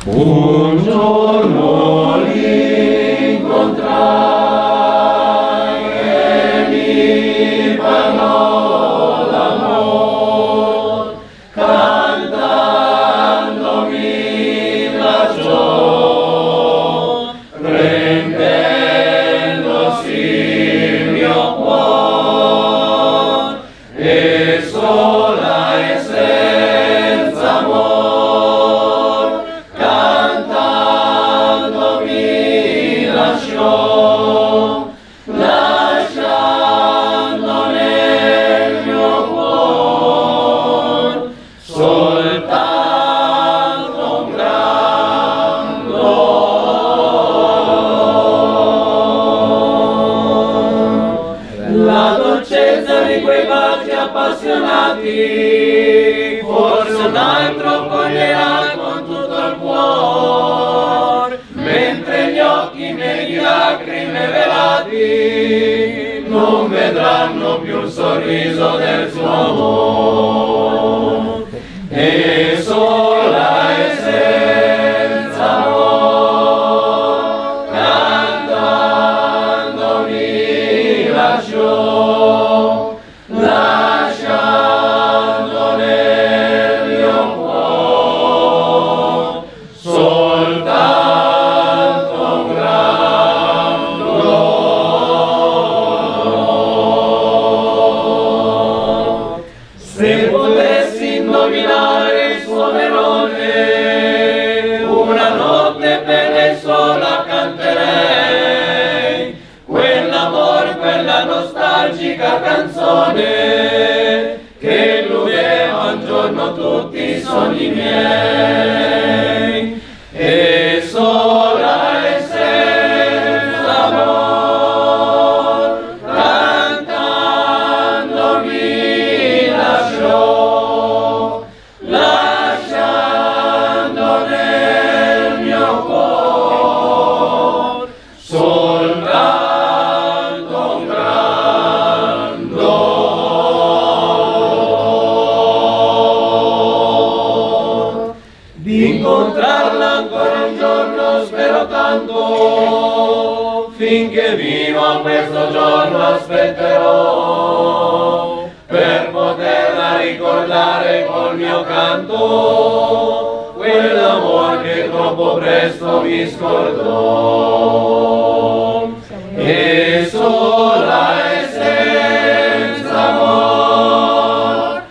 Un giorno l'incontrai e mi parlò l'amor, cantandomi lasciò, rendendosi il mio cuore e sola e senza amor, cantandomi lasciò, lasciando nel mio cuore soltanto un gran dolore. La dolcezza di quei baci appassionati forse un altro coglierà con tutto il cuore, mentre gli occhi miei di lacrime velati non vedranno più il sorriso del suo amore. E sola e senza amor, cantandomi lasciò, lasciando nel mio cuore soltanto un gran dolore. Se potessi indovinare il suo melone, una notte per lei sola canterei quell'amor, quella nostalgica canzone che illudeva un giorno tutti i sogni miei. E sola e senza amor, cantandomi lasciò, lasciando nel mio cuore soltanto un gran dolore. Di incontrarla ancora un giorno spero tanto, finché vivo questo giorno aspetterò, per poterla ricordare col mio canto, quell'amor che troppo presto mi scordò. E sola e senza amor,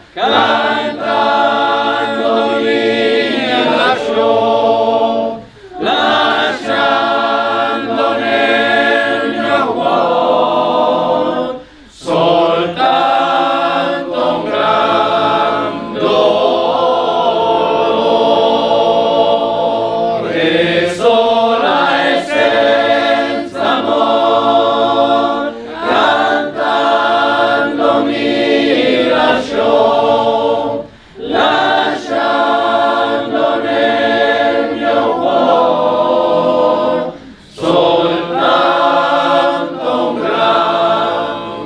cantandomi lasciò, lasciando nel mio cuore soltanto un gran dolore. E sola e senza amor, cantandomi lasciò, lasciando nel mio cuore soltanto un gran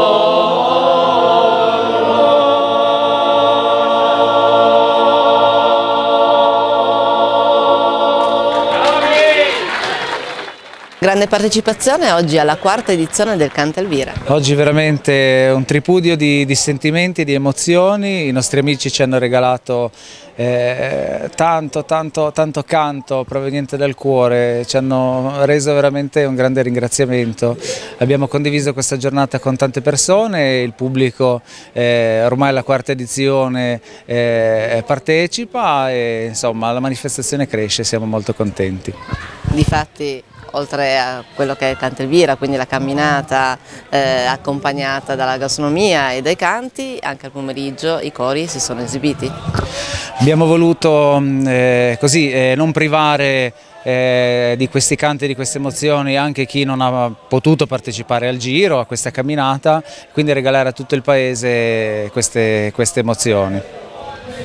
dolore. Grande partecipazione oggi alla quarta edizione del Canta Elvira. Oggi veramente un tripudio di sentimenti e di emozioni. I nostri amici ci hanno regalato tanto canto proveniente dal cuore, ci hanno reso veramente un grande ringraziamento. Abbiamo condiviso questa giornata con tante persone, il pubblico ormai alla quarta edizione partecipa e insomma la manifestazione cresce, siamo molto contenti. Difatti, oltre a quello che è Canta Elvira, quindi la camminata accompagnata dalla gastronomia e dai canti, anche al pomeriggio i cori si sono esibiti. Abbiamo voluto non privare di questi canti e di queste emozioni anche chi non ha potuto partecipare al giro, a questa camminata, quindi regalare a tutto il paese queste emozioni.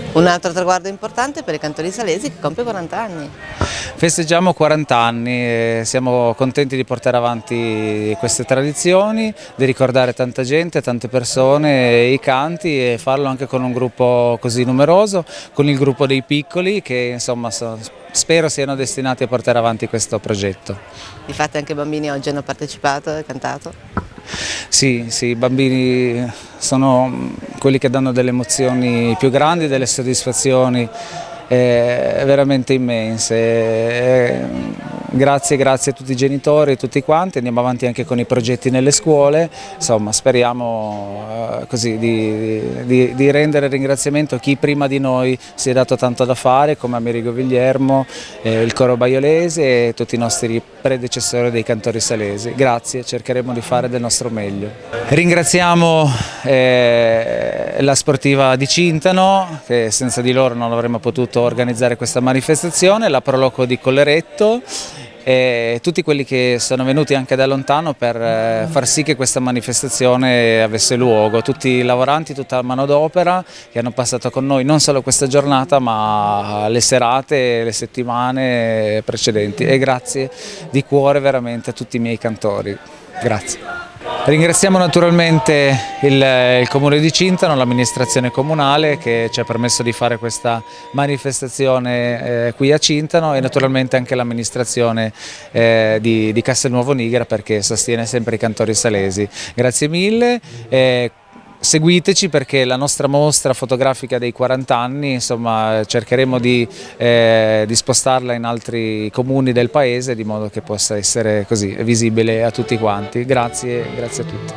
Un altro traguardo importante per i cantori salesi che compie 40 anni. Festeggiamo 40 anni e siamo contenti di portare avanti queste tradizioni, di ricordare tanta gente, tante persone, i canti, e farlo anche con un gruppo così numeroso, con il gruppo dei piccoli che insomma spero siano destinati a portare avanti questo progetto. Difatti anche i bambini oggi hanno partecipato e cantato? Sì, i bambini sono quelli che danno delle emozioni più grandi, delle soddisfazioni veramente immense. Grazie a tutti i genitori e tutti quanti, andiamo avanti anche con i progetti nelle scuole, insomma speriamo così di rendere ringraziamento a chi prima di noi si è dato tanto da fare, come Amerigo Guglielmo, il coro baiolese e tutti i nostri predecessori dei cantori salesi. Grazie, cercheremo di fare del nostro meglio. Ringraziamo la sportiva di Cintano, che senza di loro non avremmo potuto organizzare questa manifestazione, la Proloco di Colleretto e tutti quelli che sono venuti anche da lontano per far sì che questa manifestazione avesse luogo, tutti i lavoranti, tutta la manodopera che hanno passato con noi non solo questa giornata ma le serate, le settimane precedenti, e grazie di cuore veramente a tutti i miei cantori. Grazie. Ringraziamo naturalmente il Comune di Cintano, l'amministrazione comunale che ci ha permesso di fare questa manifestazione qui a Cintano, e naturalmente anche l'amministrazione di Castelnuovo Nigra, perché sostiene sempre i cantori salesi. Grazie mille. Seguiteci, perché la nostra mostra fotografica dei 40 anni, insomma, cercheremo di spostarla in altri comuni del paese, di modo che possa essere così visibile a tutti quanti. Grazie a tutti.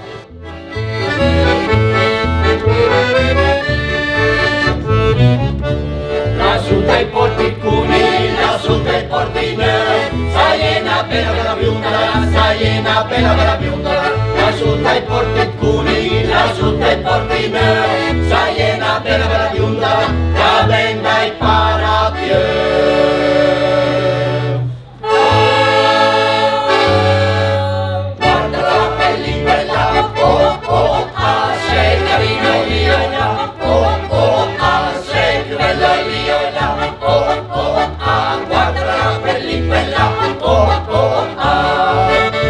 Lassù dai porticuni, lassù dai portini, Saiena bella bionda, Saiena bella bionda, lassù dai porticuni, lassù dai portini, Saiena bella bionda, la venda i parapieu. Guarda la pellicola, oh oh, ah, sei carino Liola, oh oh, ah, sei più bella Liola, oh oh, ah, guarda la pellicola, oh oh, ah.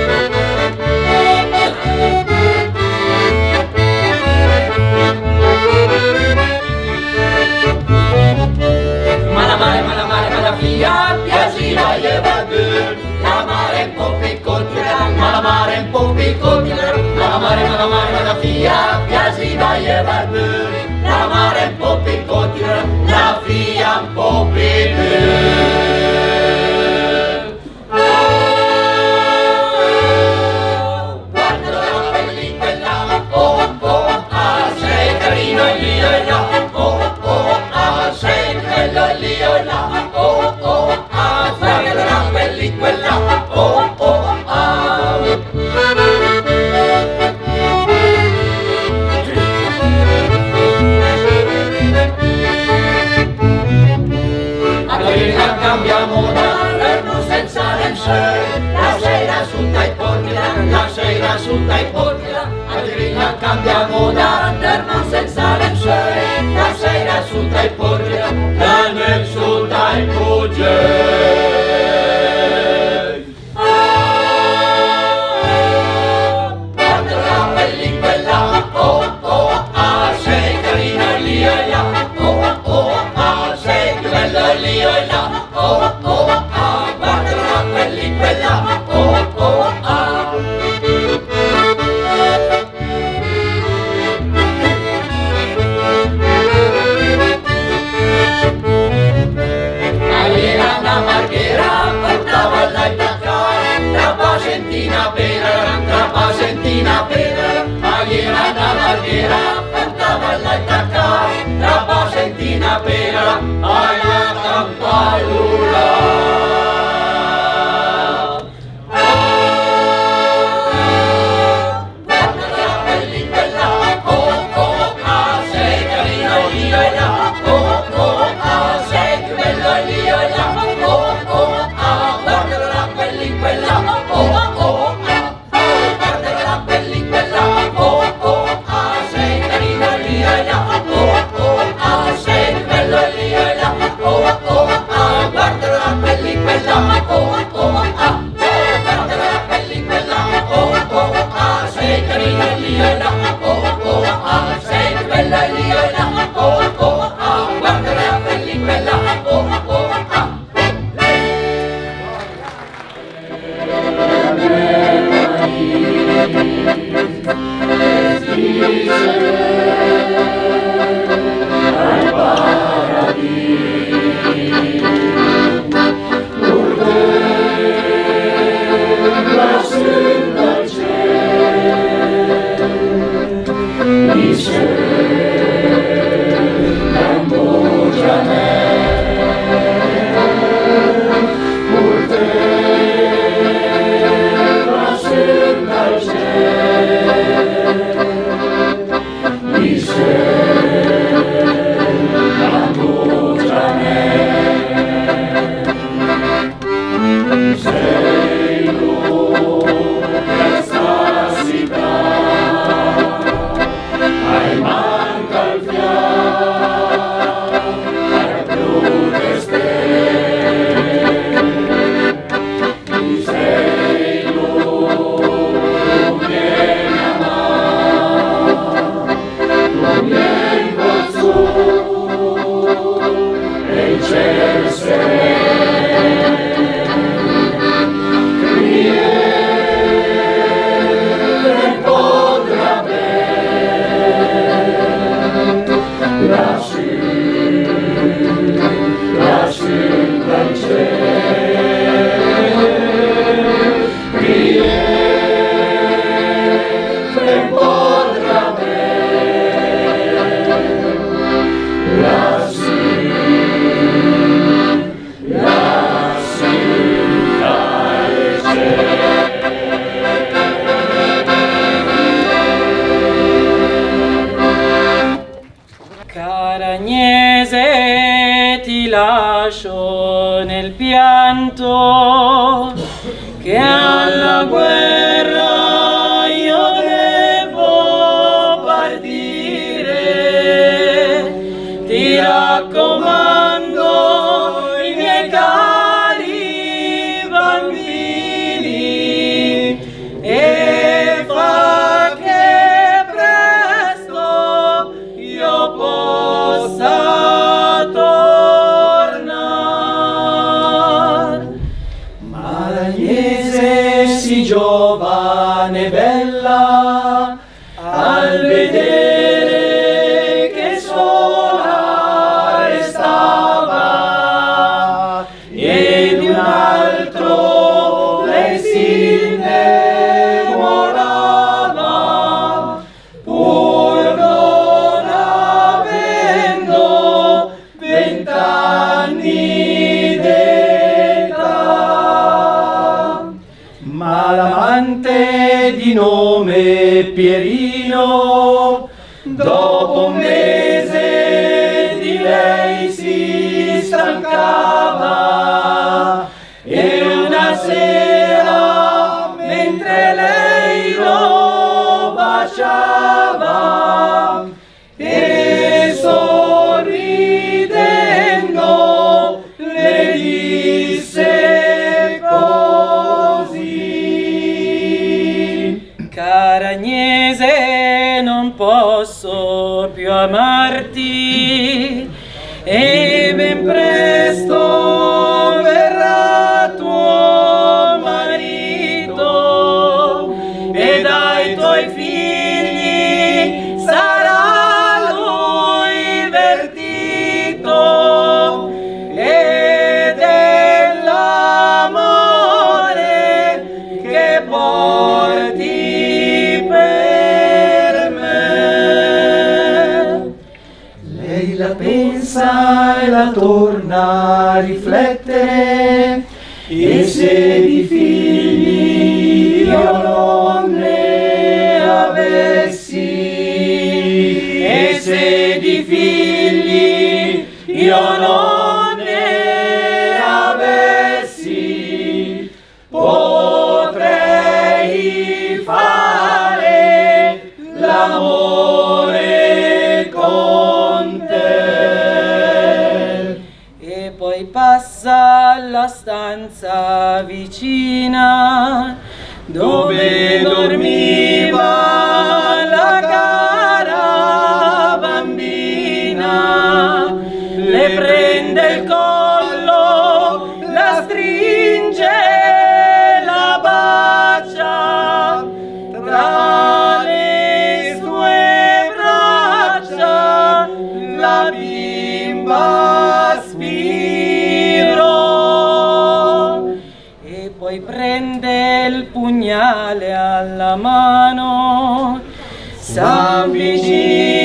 Ma via, piaci vai e va bene, la mare è un po' piccola, ma la mare è un po' piccola, ma la via, piaci vai e va bene, la mare è un po' piccola, la via un po' piccola. Guarda la pellicola, oh oh, ah, sei carino Liola, oh oh, ah, sei bello Liola, oh oh, ah, guarda la pellicola, oh oh, ah. Adriana cambia moda, non senza lenzuola, la sera su dai portila, la sera su dai portila. Adriana cambia moda, non senza lenzuola, la sera su dai portila, la nel su dai pugge. Guarda la pellicola, oh oh, ah, sei carino Liola, oh oh, ah, sei più bello Liola, oh oh, ah, guarda la pellicola, oh oh, ah. Agnese, ti lascio nel pianto, che alla guerra io devo partire. Ti raccomando, i miei cari bambini, e fa che presto io possa tornare. Ma l'Agnese sì giovane e bella, al vedere che sola restava e di un altro lei si innamorava, pur non avendo 20 anni d'età. Ma l'amante di nome Pierino, dopo un mese di lei si stancava, e una sera mentre lei lo baciava e sorridendo le disse così: cara Agnese, non posso più amarti, e ben presto verrà tuo marito, e dai tuoi figli sarà lui vertito, e dell'amore che porti per me. Lei la pensa e la torna a riflettere, e se di figli io non ne avessi, e se di figli io non ne avessi, potrei fare l'amore con te. E poi passa alla stanza vicina, dove dormiva la cara bambina. Le prende il collo, la stringe, la bacia, tra le sue braccia la bimba spirò, e poi prende il pugnale alla mano, s'avvicina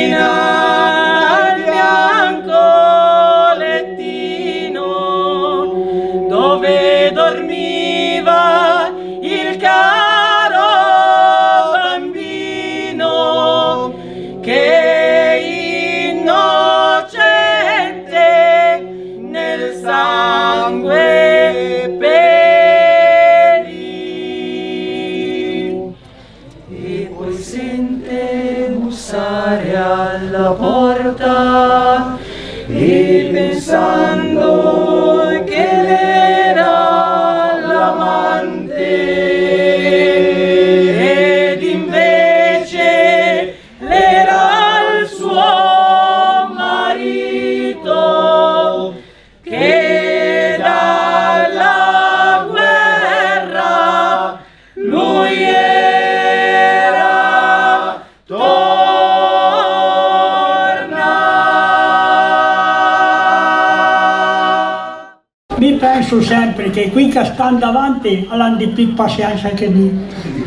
passare alla porta e pensando che era l'amante ed invece l'era il suo marito che dalla guerra lui era tornato. Mi penso sempre che qui che stanno davanti hanno di più pazienza che me.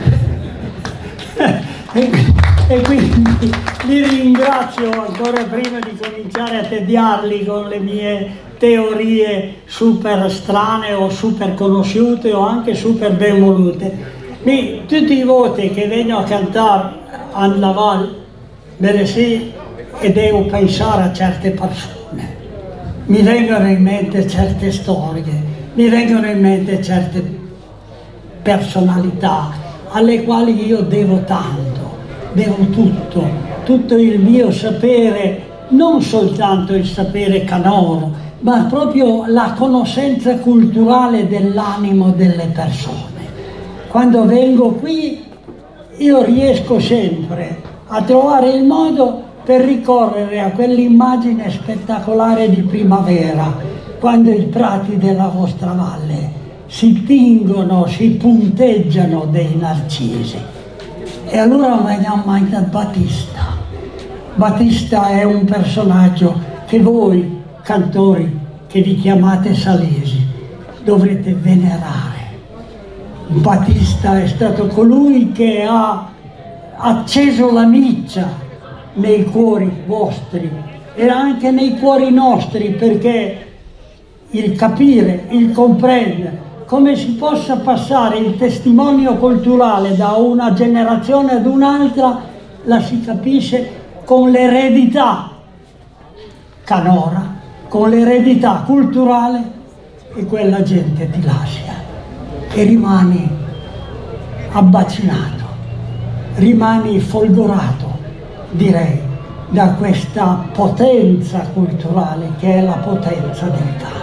E quindi li ringrazio ancora prima di cominciare a tediarli con le mie teorie super strane o super conosciute o anche super ben volute. Tutti i voti che vengono a cantare alla Val, bene sì, e devo pensare a certe persone. Mi vengono in mente certe storie, mi vengono in mente certe personalità alle quali io devo tanto, devo tutto il mio sapere, non soltanto il sapere canoro, ma proprio la conoscenza culturale dell'animo delle persone. Quando vengo qui io riesco sempre a trovare il modo per ricorrere a quell'immagine spettacolare di primavera, quando i prati della vostra valle si tingono, si punteggiano dei narcisi. E allora veniamo mai da Battista. Battista è un personaggio che voi, cantori, che vi chiamate salesi, dovrete venerare. Battista è stato colui che ha acceso la miccia nei cuori vostri e anche nei cuori nostri, perché il capire, il comprendere come si possa passare il testimonio culturale da una generazione ad un'altra, la si capisce con l'eredità canora, con l'eredità culturale, e quella gente ti lascia e rimani abbacinato, rimani folgorato, direi, da questa potenza culturale che è la potenza del canto.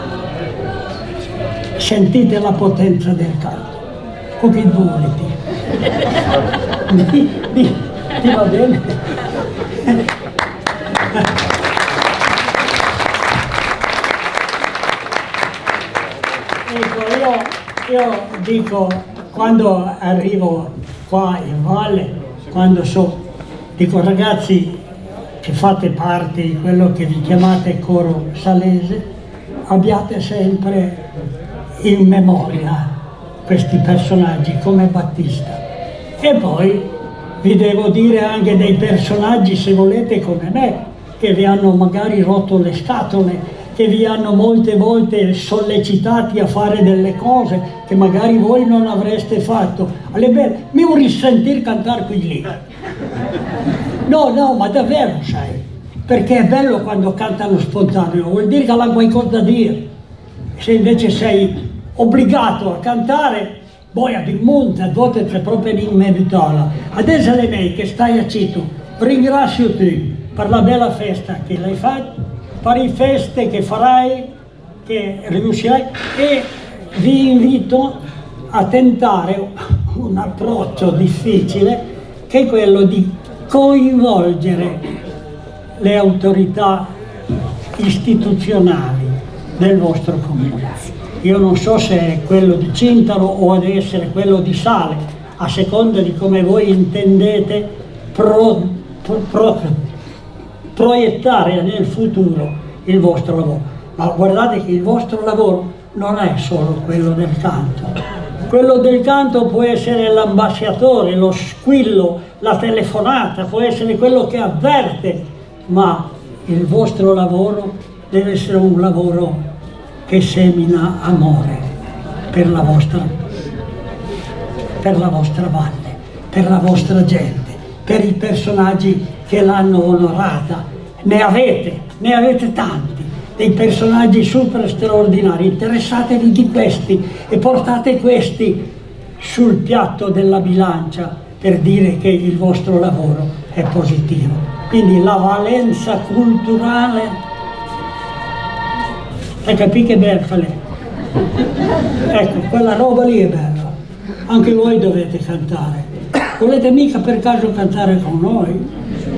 Sentite la potenza del canto. Con che vuole ti va bene? Ecco, io dico, quando arrivo qua in valle, quando dico ragazzi che fate parte di quello che vi chiamate coro salese, abbiate sempre in memoria questi personaggi come Battista. E poi vi devo dire anche dei personaggi, se volete, come me, che vi hanno magari rotto le scatole, che vi hanno molte volte sollecitati a fare delle cose che magari voi non avreste fatto. Mi vuoi risentire cantare qui lì? No, ma davvero, sai, perché è bello quando cantano spontaneo, vuol dire che hanno qualcosa da dire. Se invece sei obbligato a cantare, poi ad un monte, a volte c'è proprio l'inmeditala. Adesso le me che stai a Cito, ringrazio te per la bella festa che l'hai fatta, per le feste che farai, che riuscirai, e vi invito a tentare un approccio difficile, che è quello di coinvolgere le autorità istituzionali del vostro comune. Io non so se è quello di Cintaro o ad essere quello di Sale, a seconda di come voi intendete proiettare nel futuro il vostro lavoro. Ma guardate che il vostro lavoro non è solo quello del canto. Quello del canto può essere l'ambasciatore, lo squillo, la telefonata, può essere quello che avverte, ma il vostro lavoro deve essere un lavoro che semina amore per la vostra valle, per la vostra gente, per i personaggi che l'hanno onorata. Ne avete tanti, dei personaggi super straordinari. Interessatevi di questi e portate questi sul piatto della bilancia per dire che il vostro lavoro è positivo. Quindi la valenza culturale, hai capito che Bertole? Ecco, quella roba lì è bella, anche voi dovete cantare. Volete mica per caso cantare con noi?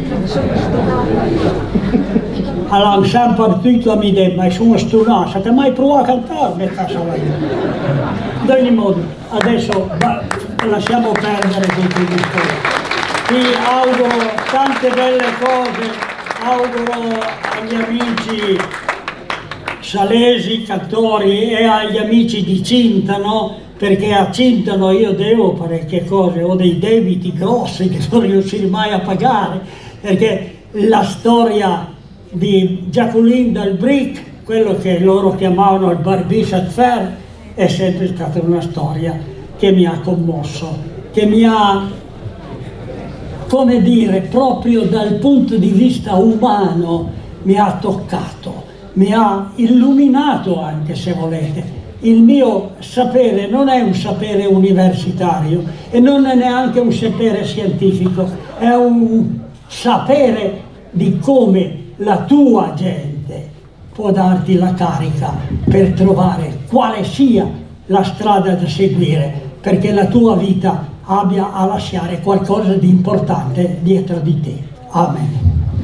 Allora, siamo partiti a Mide, ma sono stunato, siete mai provato a cantare? Mi cazzo io. Ad ogni modo, adesso lasciamo perdere tutti gli discorsi. Vi auguro tante belle cose, auguro agli amici salesi, cantori e agli amici di Cintano, perché a Cintano io devo parecchie cose, ho dei debiti grossi che non riuscirò mai a pagare, perché la storia di Jacqueline del Brick, quello che loro chiamavano il Barbichat Fair, è sempre stata una storia che mi ha commosso, che mi ha, come dire, proprio dal punto di vista umano, mi ha toccato, mi ha illuminato anche, se volete. Il mio sapere non è un sapere universitario e non è neanche un sapere scientifico, è un sapere di come la tua gente può darti la carica per trovare quale sia la strada da seguire, perché la tua vita abbia a lasciare qualcosa di importante dietro di te. Amen.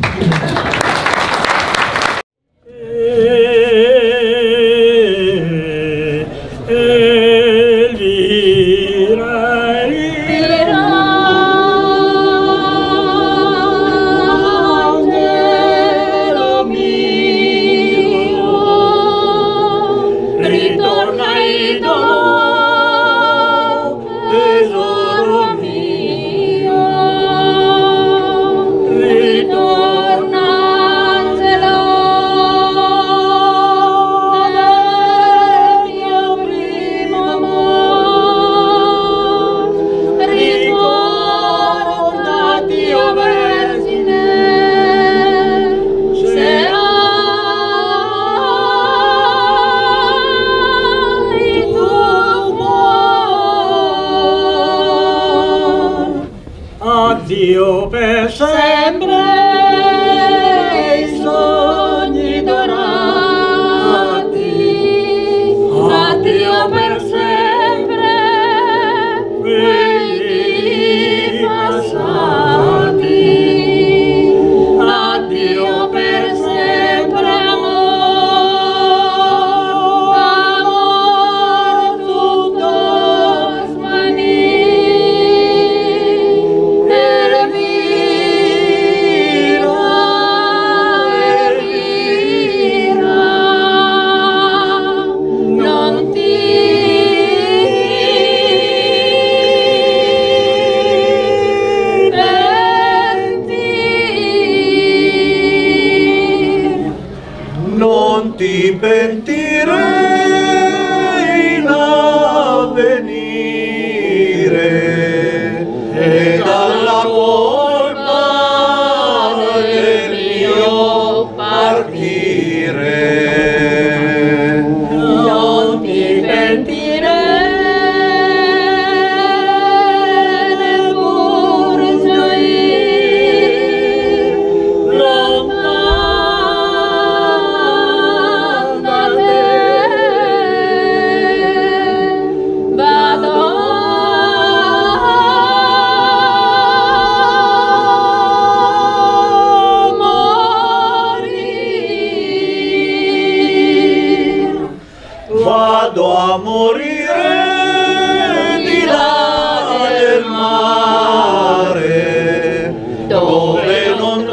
Addio per sempre i sogni dorati, addio per sempre quelli passati, addio per sempre amor tutto svanito. Non ti pentire in avvenire e dalla colpa del mio partire. Non ti pentire neppur gioire lontano da te. Vado a morire. Vado a morire di là del mare, dove non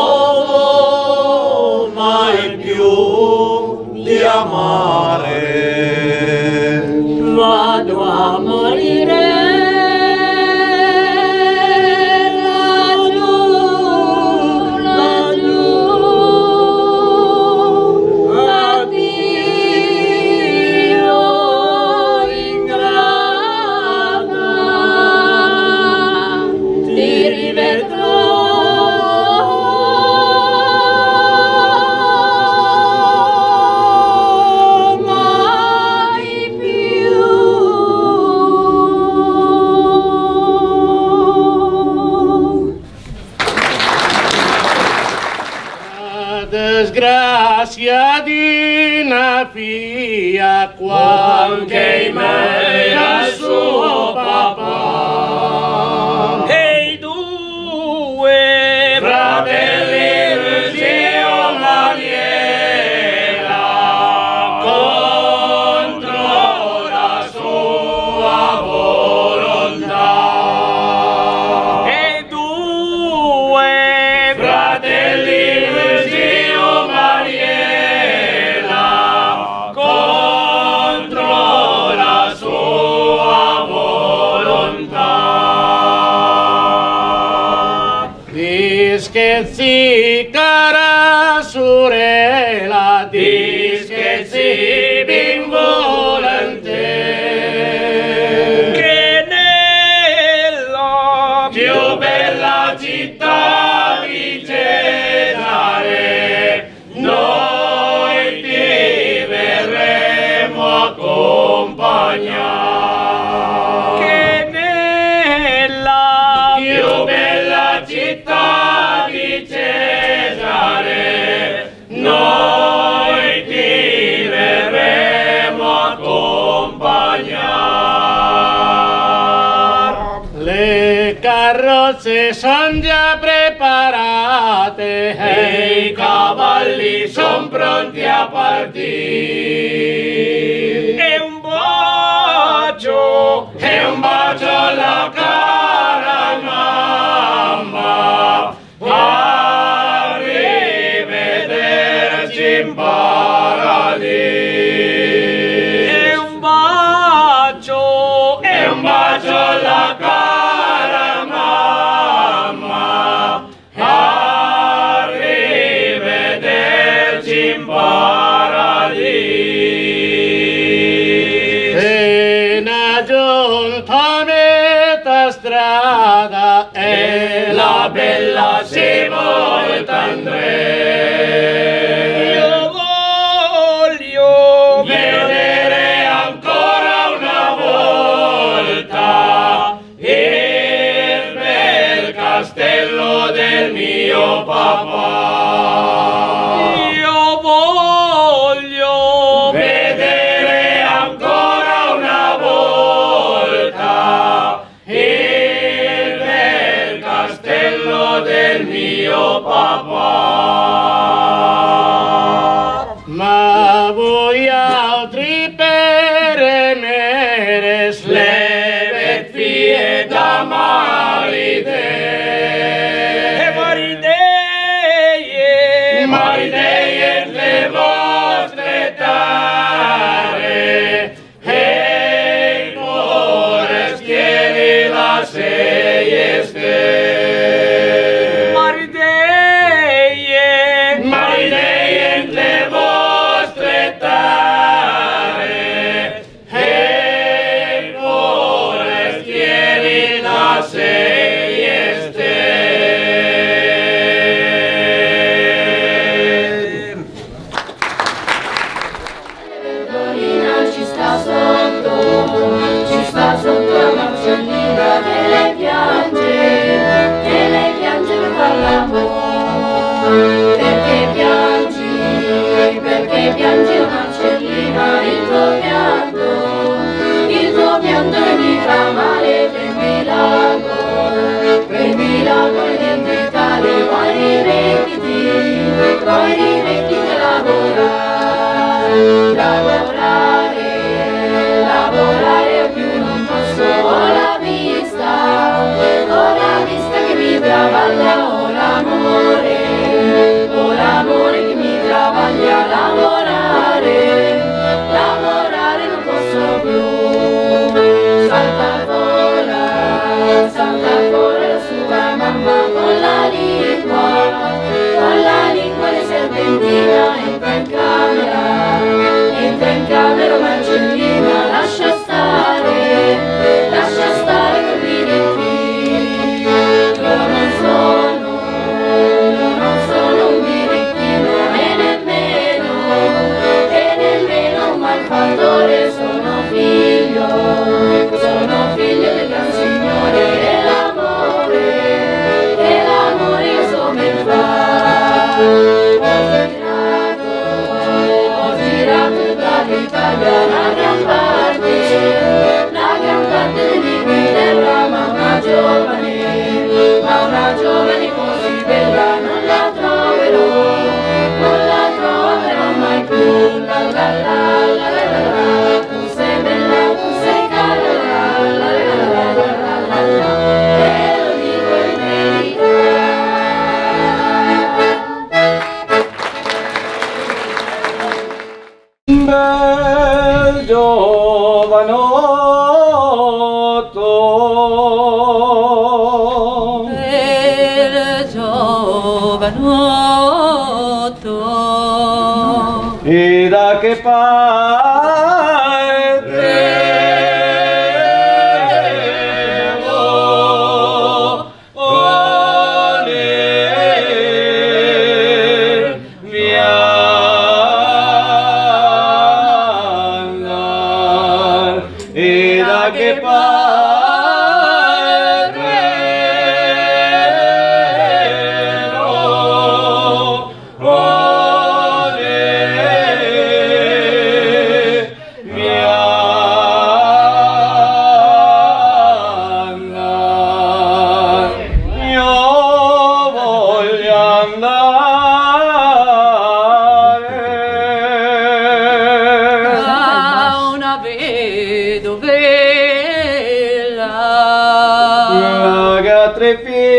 trovo mai più di amare. Vado a morire laggiù, laggiù. Addio disgrazia di una figlia qualche mai al suo papà. E i due fratelli Lucio Mariela contro la sua volontà. e due Fratelli Lucio Mariela contro la sua volontà. Dischezzi cara sorella, dischezzi ben volentieri, che nella più bella città di Cesare noi ti verremo accompagnare. che nella Più bella città di Cesare noi ti verremo accompagnare. Le carrozze sono già preparate e i cavalli sono pronti a partire. e un bacio E un bacio alla cara mamma, arrivederci in paradiso. e un bacio E un bacio alla cara mamma, arrivederci in paradiso. E una giunta a metà strada e la bella si volta Andrea. io voglio Vedere ancora una volta il bel castello del mio papà. io voglio Vedere ancora una volta il bel castello del mio papà. Ma voi altri peremere slevet fie da maride. Maridei le vostre tare e forestieri la seieste. Maridei le vostre tare e forestieri la seieste. Dorina ci sta sotto la Marcellina che le piange per far l'amore. Perché piangi la Marcellina, il tuo pianto che mi fa male, premi l'ago e l'identitale, poi rimettiti a lavorare più non posso, ho la vista che mi travaglia, ho l'amore che mi travaglia, lavorare non posso più. Salta fuori la sua mamma con la lingua le serpentina, entra in camera Marcellina, lascia stare col birichino. Io non sono un birichino e nemmeno un malfattore, sono figlio del gran Signore, e l'amore io so ben fare. giovanotto, e da che parte vuole via andar, e da che tre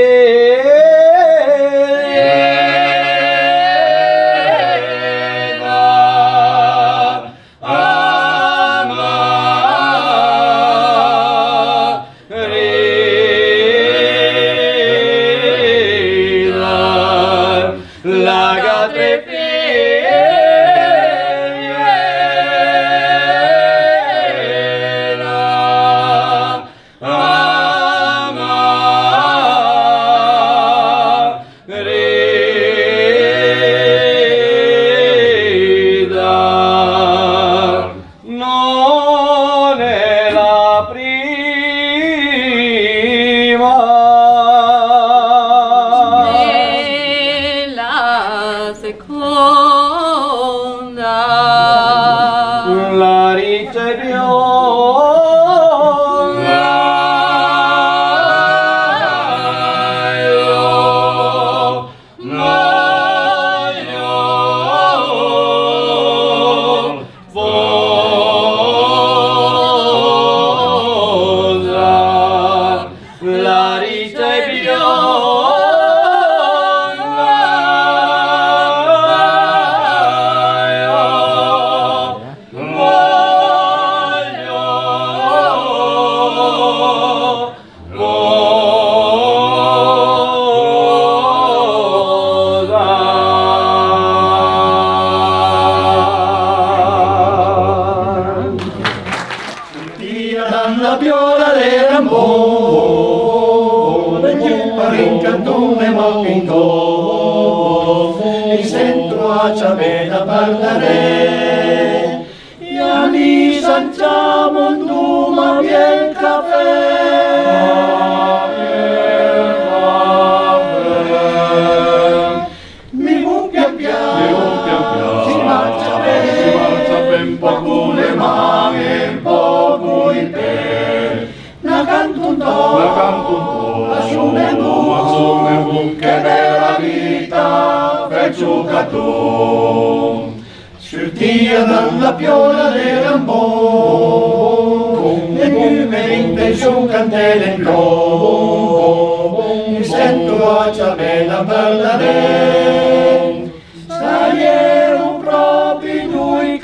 figlia la tre non è la prima, e la seconda, la riccia bionda, la riccia e la viola de Rambò, per in cantone ma pintò, in centro a Ciavena parlare, e a lì sanciamo un duma bien caffè. Mi vuoi pian piano, si marcia ben poco le mani, poco il pe, na canto un po', assume un che bella vita, feccio tu. Sciurtia dalla piola de Rambò, e numeri in pensione cantele in globo, mi sento a Ciavena parlare, sagliero proprio due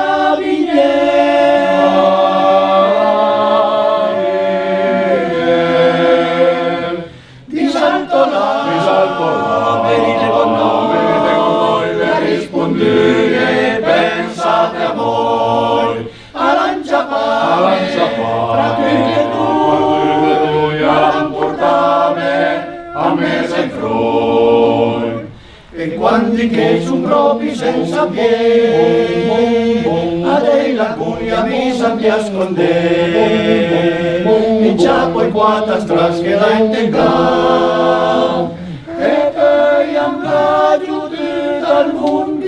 carabinieri, di salto là, venite con noi, per rispondere, pensate a voi, arancia pane, fra tutti e noi, portame a mesa in froi. E quanti che son propri senza piedi, a dei lagunia mi sappia scondere, in ciappo e quattro strasche la integra, e poi andrà giù dal mondo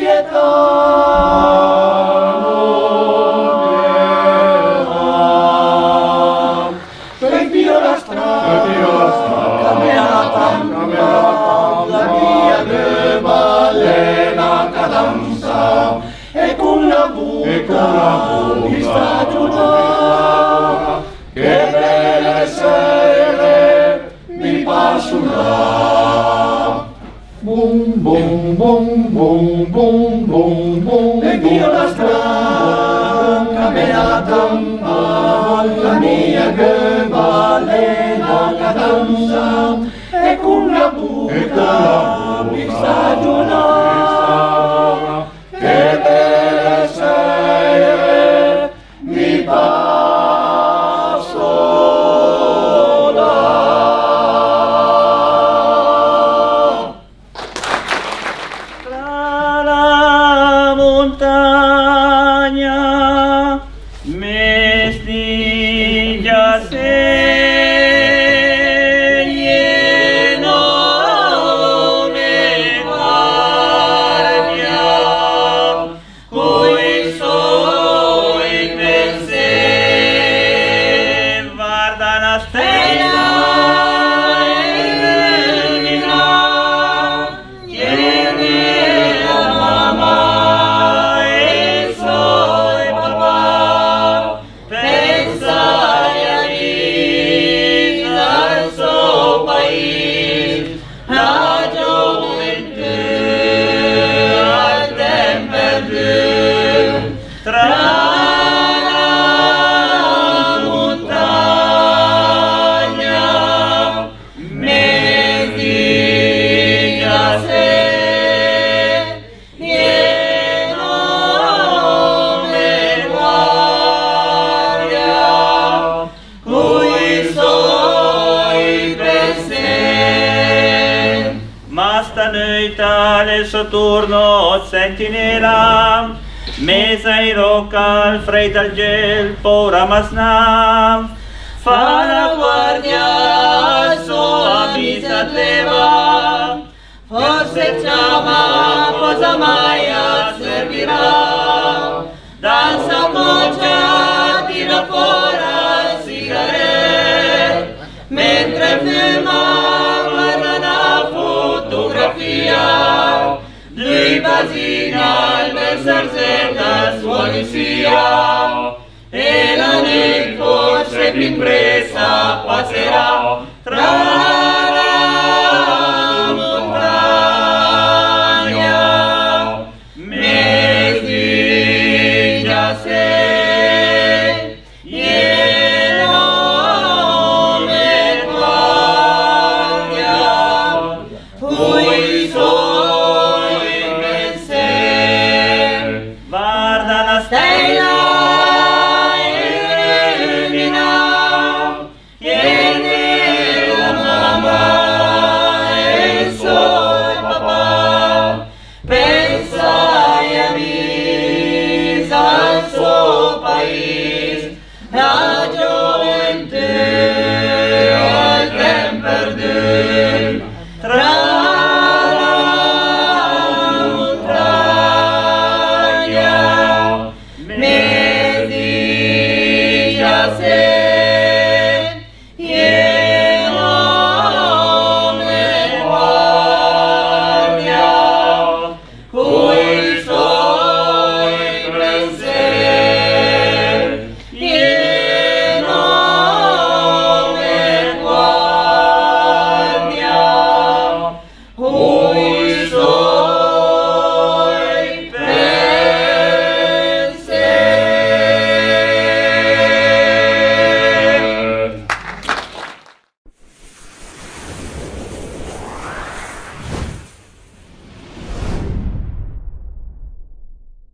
pietà. Per Dio la strada, camera tampa, la via de balena cadanza, e con la buca mi sta giudà, che belle sere mi passo là. Bum bum bum bum bum bum bum, per Dio la strada, camena la tampa, la mia che vale la cadenza, e con la buca mi stagiona, che bella sei, mi passo là. Tra la montagna mestiglia Saturno sentinela, mesa i roca, fred al gel, pora masna, fa la guardia, so avvisa leva, forse chiama, cosa mai servirà, danza coccia, tira fuori sigaret, mentre fuma, guarda la fotografia. Lui basina il versarzetta suoni sia e la nel forse più impresa passerà tra